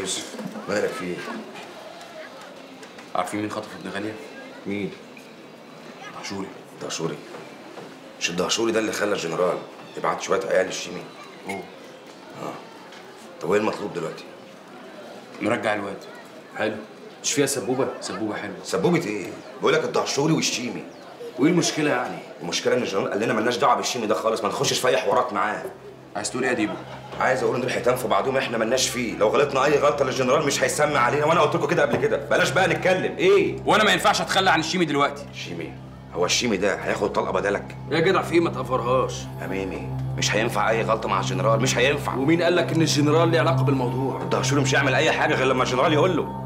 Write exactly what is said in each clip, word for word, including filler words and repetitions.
يوسف مالك في ايه؟ عارفين مين خطف ابن غالية؟ مين؟ دهشوري. دهشوري؟ مش الدهشوري ده اللي خلى الجنرال يبعت شويه عيال الشيمي؟ هو. اه. طب وايه المطلوب دلوقتي؟ نرجع الواد. حلو. مش فيها سبوبه؟ سبوبه حلوه. سبوبه ايه؟ بقول لك الدهشوري والشيمي. وايه المشكله يعني؟ المشكله ان الجنرال قال لنا مالناش دعوه بالشيمي ده خالص، ما نخشش في اي حوارات معاه. عايز تقول ايه يا ديبو؟ عايز اقول ان دول حيتان في بعضهم احنا مالناش فيه، لو غلطنا اي غلطه للجنرال مش هيسمع علينا، وانا قلت لكم كده قبل كده، بلاش بقى نتكلم. ايه؟ وانا ما ينفعش اتخلى عن الشيمي دلوقتي. الشيمي؟ هو الشيمي ده هياخد طلقه بدلك؟ يا جدع في ايه؟ ما تقفرهاش. اميمي مش هينفع اي غلطه مع الجنرال، مش هينفع. ومين قال لك ان الجنرال ليه علاقه بالموضوع؟ الدهشوري مش هيعمل اي حاجه غير لما الجنرال يقول له.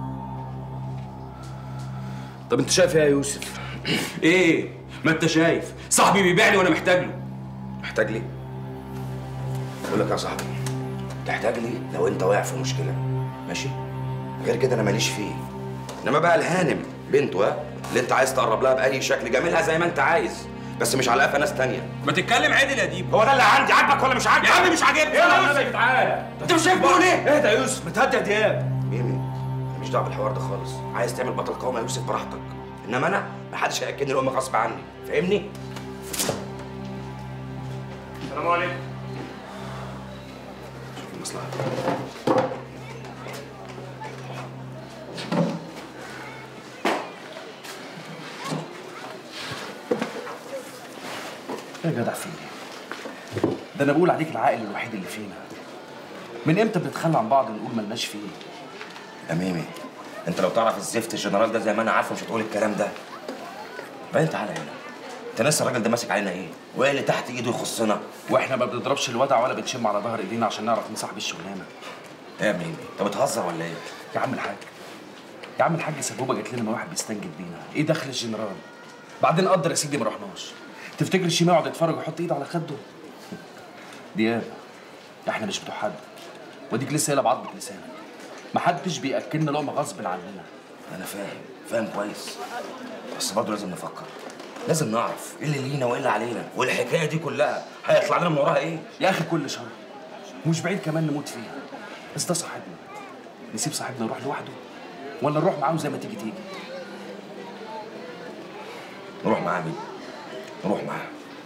طب انت شايف ايه يا يوسف؟ ايه؟ ما انت شايف صاحبي بيبيعني وانا محتاج له. محتاج لي؟ بقول لك يا صاحبي تحتاج لي لو انت واقع في مشكله، ماشي؟ غير كده انا ماليش فيه. انما بقى الهانم بنته ها اللي انت عايز تقرب لها باي شكل، جاملها زي ما انت عايز، بس مش على قفا ناس تانيه. ما تتكلم عدل يا ديب. هو ده اللي عندي، عاجبك ولا مش عاجبك؟ يا عم مش عاجبني. ايه يا يوسف تعالى. انت مش شايف بقول ايه؟ اهدى يا يوسف، متهدى يا دياب. ميمي انا مش دعوه بالحوار ده خالص، عايز تعمل بطل قومي يا يوسف براحتك، انما انا محدش هياكلني الام غصب عني، فاهمني؟ السلام عليكم. شوف المصلحه. يا جدع في ايه؟ ده انا بقول عليك العاقل الوحيد اللي فينا. من امتى بنتخلى عن بعض نقول ملناش فيه؟ يا ميمي انت لو تعرف الزفت الجنرال ده زي ما انا عارفه مش هتقول الكلام ده. بعدين تعالى هنا، انت ناسي الراجل ده ماسك علينا ايه؟ وايه اللي تحت ايده يخصنا؟ واحنا ما بنضربش الودع ولا بنشم على ظهر ايدينا عشان نعرف نصاحب الشغلانه. ايه يا ميمي؟ انت بتهزر ولا ايه؟ يا عم الحاج يا عم الحاج سبوبه جت لنا ما واحد بيستنجد بينا، ايه دخل الجنرال؟ بعدين قدر يا سيدي ما رحناش. تفتكر الشيماء يقعد يتفرج ويحط ايده على خده؟ دياب احنا مش بتوع حد، وديك لسه قايله بعضمة لسانك. محدش بياكلنا لقمه غصب عننا. انا فاهم فاهم كويس، بس برضه لازم نفكر، لازم نعرف ايه اللي لينا وايه اللي علينا، والحكايه دي كلها هيطلع لنا من وراها ايه؟ يا اخي كل شر ومش بعيد كمان نموت فيها، بس ده صاحبنا. نسيب صاحبنا يروح لوحده ولا نروح معاه زي ما تيجي تيجي؟ نروح معاه مين؟ نروح معاه.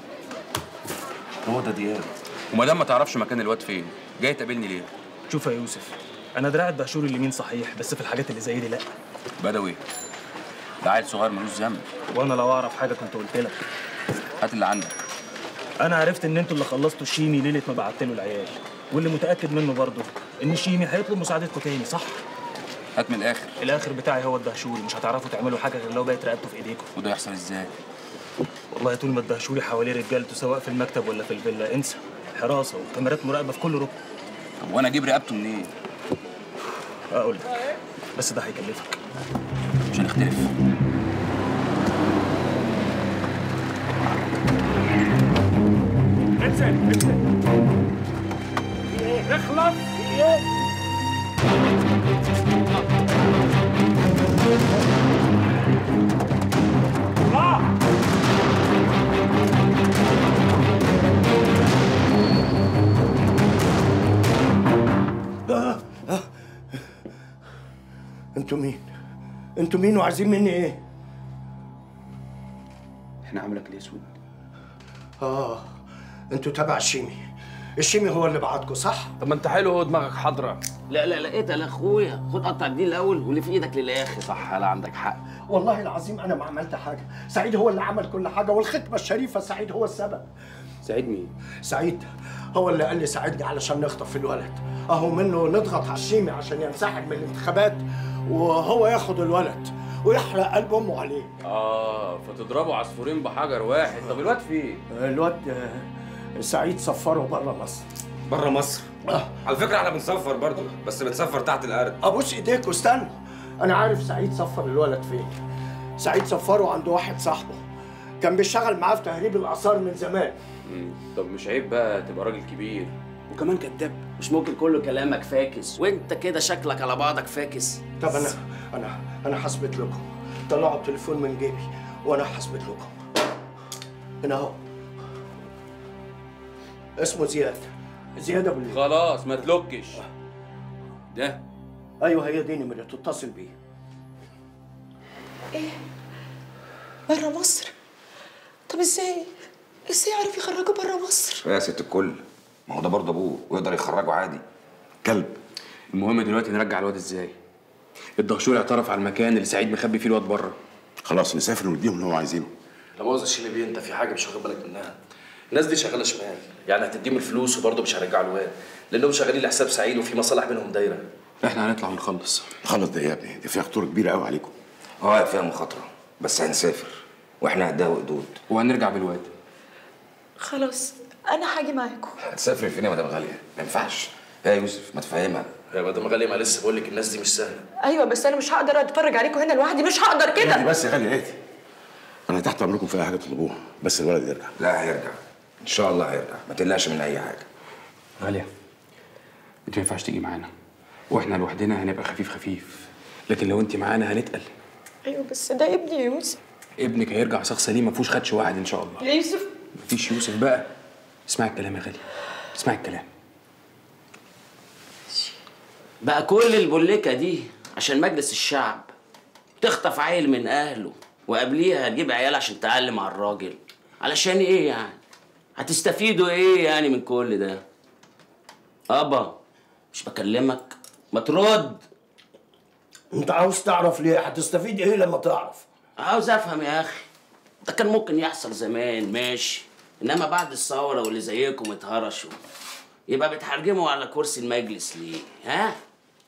هو ده دياب. وما دام ما تعرفش مكان الواد فين، جاي تقابلني ليه؟ شوف يا يوسف، انا دراع الدهشوري اليمين صحيح، بس في الحاجات اللي زي دي لا. بدوي ده عيل صغير ملوش ذنب. وانا لو اعرف حاجه كنت قلت لك. هات اللي عندك. انا عرفت ان انتوا اللي خلصتوا الشيمي ليله ما بعت له العيال، واللي متاكد منه برضه ان الشيمي هيطلب مساعدتكم تاني، صح؟ هات من الاخر. الاخر بتاعي هو الدهشوري، مش هتعرفوا تعملوا حاجه غير لو بقت رقبته في ايديكم. وده يحصل ازاي؟ والله طول ما الدهشوري حواليه رجالته سواء في المكتب ولا في الفيلا، انسى. حراسه وكاميرات مراقبه في كل ركن. طب وانا اجيب رقبته منين؟ اقول لك، بس ده هيكلفك. مش هنختلف. انسى انسى اخلص. انتوا مين؟ انتوا مين وعايزين مني ايه؟ احنا عملك الاسود. اه انتوا تبع الشيمي. الشيمي هو اللي بعتكم صح؟ طب ما انت حلو اهو دماغك حاضره. لا لا لا ايه ده يا اخويا، خد قطع الدين الاول واللي في ايدك للاخر. صح، لا عندك حق. والله العظيم انا ما عملت حاجه، سعيد هو اللي عمل كل حاجه، والختمه الشريفه سعيد هو السبب. سعيد مين؟ سعيد هو اللي قال لي ساعدني علشان نخطف الولد، اهو منه نضغط على الشيمي عشان ينسحب من الانتخابات وهو ياخد الولد ويحرق قلب امه عليه. اه فتضربوا عصفورين بحجر واحد. طب الواد فين؟ الواد آه، سعيد سفره بره مصر. بره مصر؟ آه. على فكره احنا بنسفر برضه، بس بنسفر تحت الارض. ابوس ايديك واستنى، انا عارف سعيد سفر الولد فين. سعيد سفره عند واحد صاحبه كان بيشتغل معاه في تهريب الاثار من زمان. مم. طب مش عيب بقى تبقى راجل كبير وكمان كداب، مش ممكن كله كلامك فاكس، وانت كده شكلك على بعضك فاكس. طب انا انا انا هثبت لكم. طلعوا التليفون من جيبي وانا هثبت لكم. هنا اهو، اسمه زياد، زياد ابو الليل. خلاص ما تلوكش. ده ايوه هي دي نمرة تتصل بيه. ايه؟ بره مصر؟ طب ازاي؟ ازاي يعرف يخرجه بره مصر؟ يا ست الكل، ما هو ده برضه ابوه ويقدر يخرجه عادي. كلب. المهم دلوقتي نرجع الواد ازاي؟ الدهشوري اعترف على المكان اللي سعيد مخبي فيه الواد بره. خلاص نسافر ونديهم اللي هو عايزينه. لا مؤاخذة شلبي، انت في حاجه مش واخد بالك منها. الناس دي شغاله شمال، يعني هتديهم الفلوس وبرضه مش هيرجعوا الواد، لانهم شغالين لحساب سعيد وفي مصالح بينهم دايره. احنا هنطلع ونخلص. خلص ده يا ابني، دي فيها خطوره كبيره قوي عليكم. اه فيها مخاطره، بس هنسافر واحنا قدها وقدود. وهنرجع بالواد. خلاص انا هاجي معاكم. هتسافري فين يا مدام غاليه؟ ما ينفعش. يا يوسف ما تفهمها. يا مدام غاليه، ما لسه بقول لك الناس دي مش سهله. ايوه بس انا مش هقدر اتفرج عليكم هنا لوحدي، مش هقدر اهدي كده. بس يا غاليه اهدي. انا تحت امركم في اي حاجه تطلبوها، بس الولد يرجع. لا هيرجع ان شاء الله هيرجع، ما تقلقش من اي حاجه. غاليه، انت ما ينفعش تيجي معانا، واحنا لوحدنا هنبقى خفيف خفيف، لكن لو انت معانا هنتقل. ايوه بس ده ابني يوسف. ابنك هيرجع شخص سليم ما فيهوش خدش واحد ان شاء الله. يا يوسف مفيش يوسف بقى. اسمعي الكلام يا غاليه، اسمعي الكلام. بقى كل البوليكه دي عشان مجلس الشعب تخطف عيل من اهله وقبليها تجيب عيال عشان تعلم على الراجل؟ علشان ايه يعني؟ هتستفيدوا ايه يعني من كل ده؟ ابا مش بكلمك؟ ما ترد. انت عاوز تعرف ليه؟ هتستفيد ايه لما تعرف؟ عاوز افهم يا اخي. ده كان ممكن يحصل زمان ماشي، انما بعد الثوره واللي زيكم اتهرشوا يبقى بتحرجموا على كرسي المجلس ليه؟ ها؟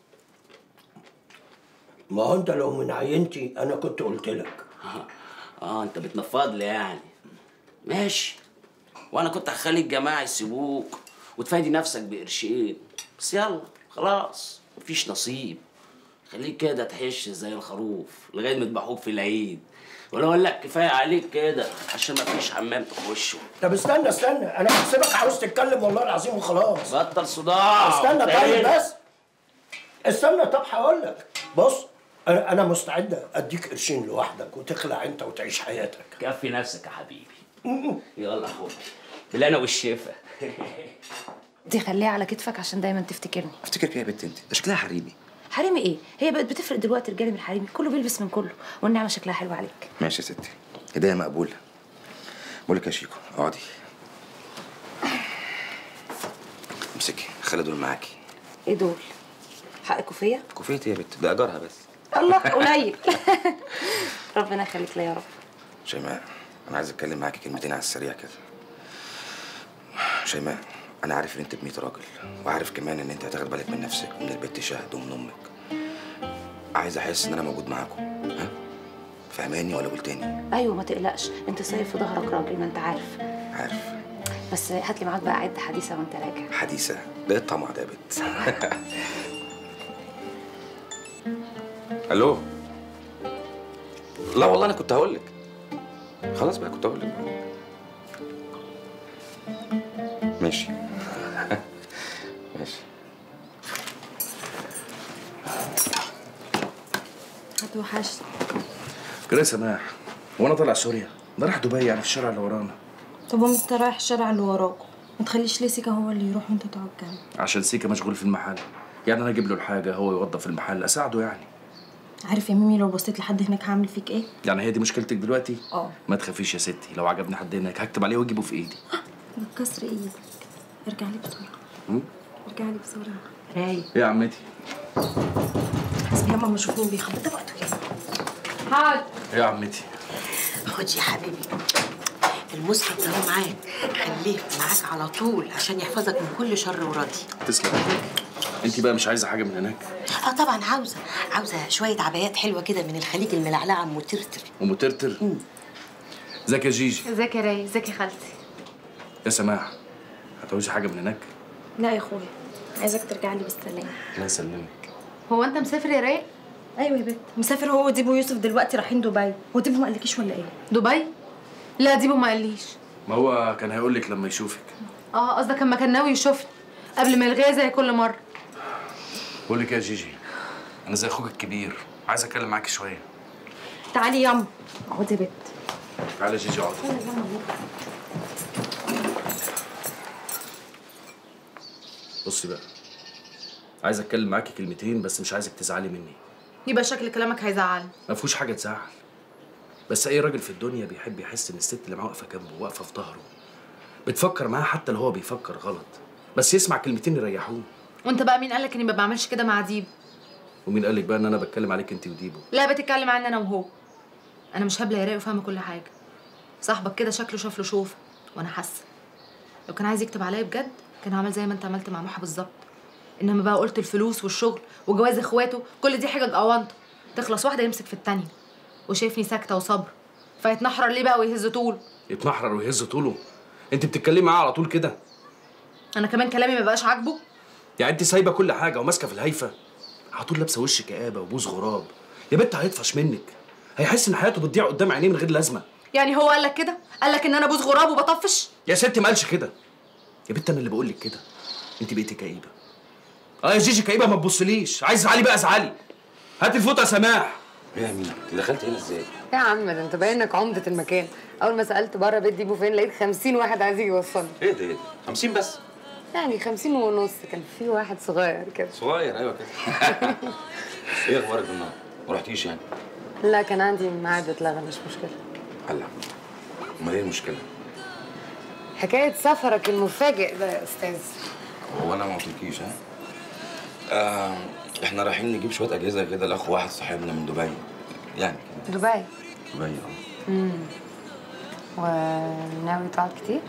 ما هو انت لو من عينتي انا كنت قلت لك. اه انت بتنفض لي يعني. ماشي، وانا كنت هخلي الجماعه يسيبوك وتفادي نفسك بقرشين، بس يلا خلاص مفيش نصيب. خليك كده تحش زي الخروف لغايه ما يذبحوك في العيد، ولا اقول لك كفايه عليك كده عشان مفيش حمام تخشه. طب استنى استنى، انا بحسبك عاوز تتكلم والله العظيم وخلاص. بطل صداع. استنى فاهم؟ طيب بس استنى. طب هقول لك، بص انا انا مستعد اديك قرشين لوحدك وتخلع انت وتعيش حياتك. كفي نفسك يا حبيبي. يلا حبي بالهنا والشفا. دي خليها على كتفك عشان دايما تفتكرني. افتكر كده يا بنت انت، ده شكلها حريمي. حريمي ايه؟ هي بقت بتفرق دلوقتي رجالي من حريمي، كله بيلبس من كله، والنعمه شكلها حلو عليك. ماشي يا ستي، هدايا مقبوله. بقول لك يا شيكو اقعدي. امسكي، خلي دول معاكي. ايه دول؟ حق كوفيه؟ كوفيتي يا بنت، ده اجارها بس. الله قليل. ربنا يخليك ليا يا رب. شيماء انا عايز اتكلم معاكي كلمتين على السريع كده. شيماء انا عارف ان انت بمية راجل، وعارف كمان ان انت هتاخد بالك من نفسك ومن البت شهد ومن امك. عايز احس ان انا موجود معاكم، ها؟ فاهماني ولا قلت تاني؟ ايوه ما تقلقش، انت سايب في ظهرك راجل، ما انت عارف. عارف. بس هات لي معاك بقى عده حديثه وانت راجع. حديثه؟ ده ايه الطمع ده يا بنت؟ الو. لا والله انا كنت هقول لك. خلاص بقى كنت هقول لك. ماشي. ماشي. هتوحشني. كده يا سماح، وانا طالع سوريا؟ ده راح دبي يعني في الشارع اللي ورانا. طب وانت رايح الشارع اللي وراكوا، ما تخليش ليه سيكا هو اللي يروح وانت تقعد جنبه؟ عشان سيكا مشغول في المحل، يعني انا اجيب له الحاجه هو يوظف المحل اساعده يعني. عارف يا ميمي لو بصيت لحد هناك هعمل فيك ايه؟ يعني هي دي مشكلتك دلوقتي؟ اه. ما تخافيش يا ستي، لو عجبني حد هناك هكتب عليه واجيبه في ايدي. بكسر ايدك. ارجع لي بسرعه. م? ارجع لي بسرعه. رايق. ايه يا عمتي؟ حسبي الله ما شوفني بيخبط ده وقته كده. حاضر. ايه يا عمتي؟ خد يا حبيبي المصحف ده هو معاك، خليه معاك على طول عشان يحفظك من كل شر وراضي. تسلم. انت بقى مش عايزه حاجه من هناك؟ اه طبعا عاوزه، عاوزه شويه عبايات حلوه كده من الخليج الملعلعه ام ترتر. ام ترتر؟ ازيك يا جيجي؟ ازيك يا راي؟ ازيك يا خالتي؟ يا سماح هتعوزي حاجه من هناك؟ لا يا اخويا، عايزك ترجع لي بالسلامه. الله يسلمك. هو انت مسافر يا راي؟ ايوه يا بنت، مسافر هو وديبو يوسف دلوقتي رايحين دبي. هو ديبو ما قالكيش ولا ايه؟ دبي؟ لا ديبو ما قاليش. ما هو كان هيقول لك لما يشوفك. اه قصدك لما كان ناوي يشوفني قبل ما يلغيها زي كل مره. بقول لك يا جيجي، انا زي اخوك الكبير، عايز اتكلم معاكي شويه. تعالي ياما. اقعدي يا بنت. تعالي يا جيجي اقعدي. بصي بقى، عايز اتكلم معاكي كلمتين بس مش عايزك تزعلي مني. يبقى شكل كلامك هيزعلني. ما فيهوش حاجه تزعل، بس اي راجل في الدنيا بيحب يحس ان الست اللي معاه واقفه جنبه، واقفه في ظهره، بتفكر معاه حتى لو هو بيفكر غلط، بس يسمع كلمتين يريحوه. وانت بقى مين قالك اني ما بعملش كده مع ديبو؟ ومين قالك بقى ان انا بتكلم عليك انت وديبو؟ لا، بتتكلم عني انا وهو. انا مش هبله يا رايق وفاهمه كل حاجه. صاحبك كده شكله شاف له شوفه، وانا حاسه لو كان عايز يكتب عليا بجد كان عمل زي ما انت عملت مع محا بالظبط. انما بقى قلت الفلوس والشغل وجواز اخواته كل دي حجج اونطه تخلص واحده يمسك في التانيه، وشايفني ساكته وصبر، فيتنحرر ليه بقى ويهز طوله؟ يتنحرر ويهز طوله؟ انت بتتكلمي معاه على طول كده؟ انا كمان كلامي ما بقاش عاجبه؟ يعني انت سايبه كل حاجه وماسكه في الهايفه، على طول لابسه وش كآبه وبوز غراب. يا بنت هيطفش منك، هيحس ان حياته بتضيع قدام عينيه من غير لازمه. يعني هو قال لك كده؟ قال لك ان انا بوز غراب وبطفش؟ يا ستي ما قالش كده يا بنت، انا اللي بقول لك كده. انت بقيتي كئيبه. اه يا جيجي كئيبه، ما تبصليش. عايز تزعلي بقى ازعلي. هاتي الفوطه يا سماح. ايه يا مين؟ انت دخلت هنا ازاي؟ يا عم ده انت باين انك عمده المكان. اول ما سالت بره بيت ديبو فين لقيت خمسين واحد عايز يجي يوصلني. ايه ده ايه ده؟ خمسين بس؟ يعني خمسين ونص، كان في واحد صغير كده. صغير ايوه كده. ايه اخبارك النهارده؟ ما رحتيش يعني؟ لا كان عندي ميعاد اتلغى، مش مشكله. هلا امال ايه المشكله؟ حكايه سفرك المفاجئ ده يا استاذ. هو انا ما قلتلكيش ها؟ آه احنا رايحين نجيب شويه اجهزه كده لاخو واحد صاحبنا من دبي يعني كده. دبي؟ دبي اه. امم وناوي تقعد كتير؟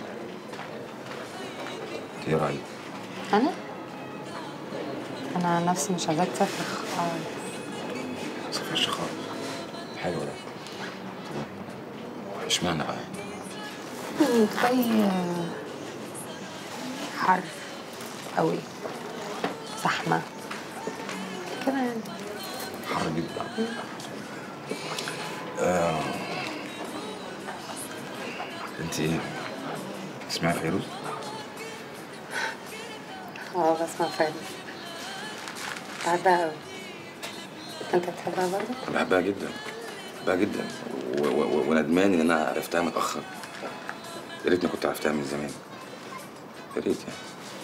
ايه رايك؟ انا؟ انا عن نفسي مش عايزاك تسافر خالص. ما تسافرش خالص. حلو ده. اشمعنى بقى؟ دبي حر قوي، زحمه كده يعني. حر جدا. آه. انت ايه؟ تسمعي فيروز؟ اه بسمع فيروز، بحبها قوي. انت بتحبها برضه؟ انا بحبها جدا، بحبها جدا و- و- وندمان ان انا عرفتها متاخر. يا ريتني كنت عرفتها من زمان. يا ريت يعني.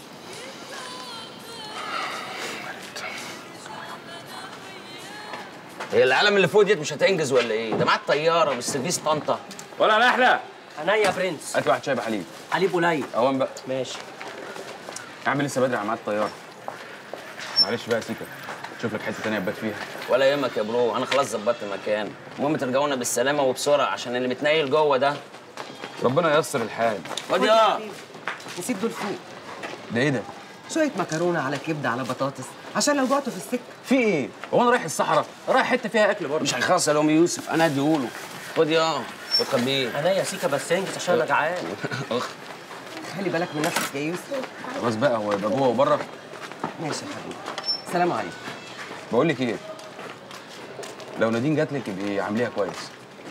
هي العالم اللي فوق ديت مش هتنجز ولا ايه؟ ده معاك طياره بالسيرفيس طنطا. ولا نحله. عينيا يا برنس. هات واحد شاي بحليب. حليب قليل. اوام بقى. ماشي. يا عم لسه بدري على ميعاد الطياره. معلش بقى يا سيكا، شوف لك حته تانيه تبات فيها. ولا يهمك يا برو، انا خلاص ظبطت المكان. المهم ترجعونا بالسلامه وبسرعه عشان اللي متنيل جوه ده. ربنا ييسر الحال. خد يا نسيت دول فوق. ده ايه ده؟ شويه مكرونه على كبده على بطاطس عشان لو جعتوا في السكه. في ايه؟ هو انا رايح الصحراء؟ رايح حته فيها اكل برضه. مش هيخلص يا ام يوسف، انا هديهوله. خد يا فكر بيه. انا يا سيكا بس انجز عشان انا جعان. اخ خلي بالك من نفسك يا يوسف. خلاص بقى، هو يبقى جوه وبره. ماشي يا حبيبي. سلام عليكم. بقول لك ايه؟ لو نادين جات لك ابقي عامليها كويس.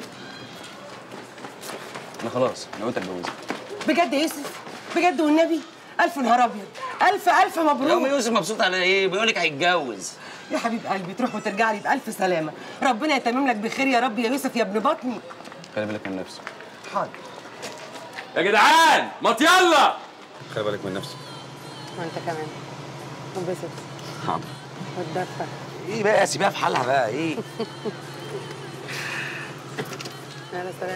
انا خلاص نويت اتجوزها. بجد يا يوسف؟ بجد والنبي؟ الف نهار ابيض. الف الف مبروك. يا ام يوسف مبسوط على ايه؟ بيقول لك هيتجوز. يا حبيب قلبي تروح وترجع لي بالف سلامه. ربنا يتمم لك بخير يا رب يا يوسف يا ابن بطني. خلي بالك من نفسك. حاضر. يا جدعان ما يلا. خلي بالك من نفسك. وانت كمان. انبسط. حاضر. واتدفى. ايه بقى؟ سيبيها في حالها بقى. ايه؟ يلا سلام.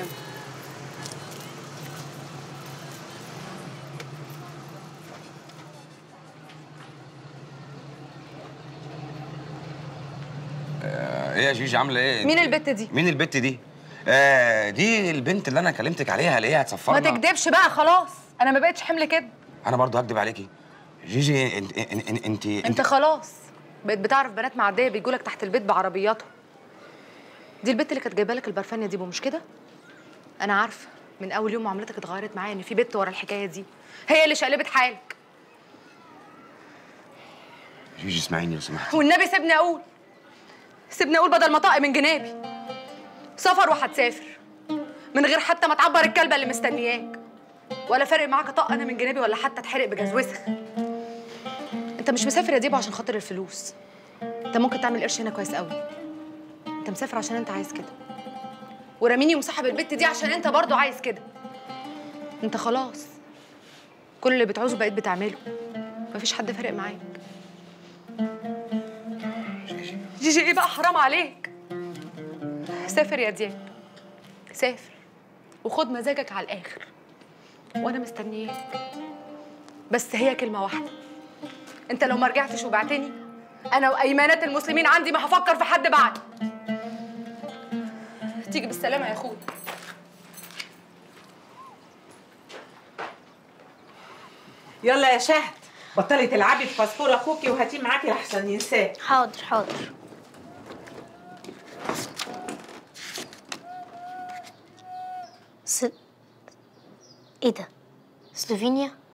ايه يا جيجي عامله ايه؟ مين البت دي؟ مين البت دي؟ آه دي البنت اللي انا كلمتك عليها اللي هي هتسفرنا. ما تكدبش بقى خلاص، انا ما بقتش حمل كده. انا برضو هكدب عليكي. جيجي انت انت انت انت خلاص بقيت بتعرف بنات معديه بيجوا لك تحت البيت بعربياتهم. دي البت اللي كانت جايبه لك البرفانيه دي، مش كده؟ انا عارفه من اول يوم معاملتك اتغيرت معايا ان في بنت ورا الحكايه دي، هي اللي شقلبت حالك. جيجي اسمعيني لو سمحتي. والنبي سيبني اقول، سيبني اقول بدل ما طاق من جنابي. سفر وهتسافر من غير حتى ما تعبر الكلبه اللي مستنياك، ولا فارق معاك طاق انا من جنابي ولا حتى اتحرق بجاز وسخ. انت مش مسافر يا ديبو عشان خاطر الفلوس، انت ممكن تعمل قرش هنا كويس قوي. انت مسافر عشان انت عايز كده، وراميني ومصاحب البت دي عشان انت برضو عايز كده. انت خلاص كل اللي بتعوزه بقيت بتعمله، مفيش حد فارق معاك. جيجي ايه بقى، حرام عليك. سافر يا دياب، سافر وخد مزاجك على الاخر، وانا مستنياك. بس هي كلمه واحده، انت لو ما رجعتش وبعتني انا وايمانات المسلمين عندي ما هفكر في حد بعد. تيجي بالسلامه يا اخويا. يلا يا شهد، بطلي تلعبي في باسبور اخوكي وهاتيه معاكي لحسن ينساه. حاضر حاضر. س... ايه ده؟ سلوفينيا؟